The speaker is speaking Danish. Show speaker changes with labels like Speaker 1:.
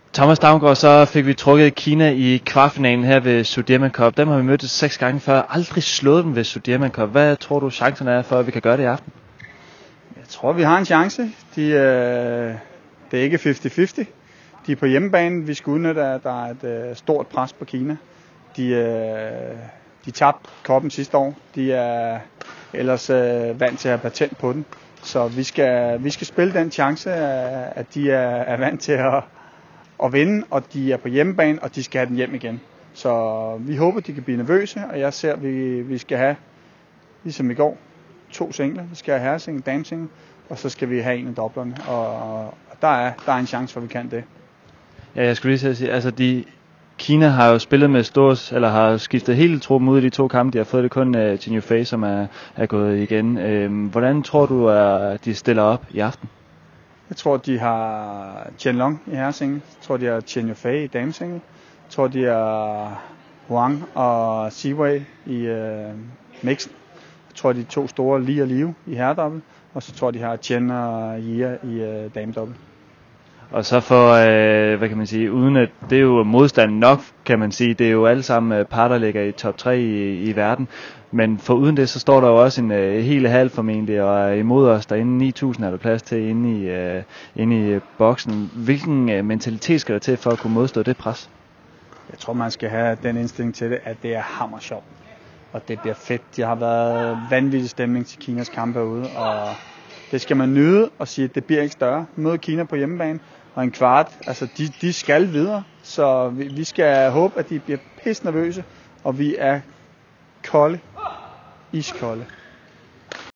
Speaker 1: Thomas Davngaard, så fik vi trukket Kina i kvartfinalen her ved Sudema Cup. Dem har vi mødt 6 gange før. Aldrig slået dem ved Sudema Cup. Hvad tror du chancerne er for, at vi kan gøre det i aften?
Speaker 2: Jeg tror, vi har en chance. Det er ikke 50-50. De er på hjemmebane. Vi skal udnytte, at der er et stort pres på Kina. De tabte koppen sidste år. De er ellers vant til at have patent på den. Så vi skal spille den chance, at de er vant til at vinde, og de er på hjemmebane, og de skal have den hjem igen. Så vi håber, de kan blive nervøse, og jeg ser, at vi skal have, ligesom i går, 2 singler. Vi skal have herresingle, damesingle, og så skal vi have en af doblerne. Og der er en chance for, at vi kan det.
Speaker 1: Ja, jeg skulle lige sige, altså Kina har jo spillet med stort, eller har skiftet hele truppen ud i de 2 kampe. De har fået det kun Chen Yufei, som er gået igen. Hvordan tror du, at de stiller op i aften?
Speaker 2: Jeg tror, de har Chen Long i herresingle. Jeg tror, de har Chen Yufei i damesingle. Jeg tror, de har Huang og Siwei i mixen. Jeg tror, de 2 store, Li og Liu i herredobbelt. Og så tror jeg, de har Chen og Jia i damedobbelt.
Speaker 1: Og så for, hvad kan man sige, uden at det er jo modstand nok, kan man sige. Det er jo alle sammen par, der ligger i top 3 i verden. Men for uden det, så står der jo også en hel halv formentlig, og imod os derinde 9.000 er der plads til inde i boksen. Hvilken mentalitet skal der til for at kunne modstå det pres?
Speaker 2: Jeg tror, man skal have den indstilling til det, at det er hammersjovt. Og det bliver fedt. Der har været vanvittig stemning til Kinas kampe herude, og det skal man nyde og sige, at det bliver ikke større. Møde Kina på hjemmebane og en kvart. Altså, de skal videre, så vi skal håbe, at de bliver pisse nervøse, og vi er kolde, iskolde.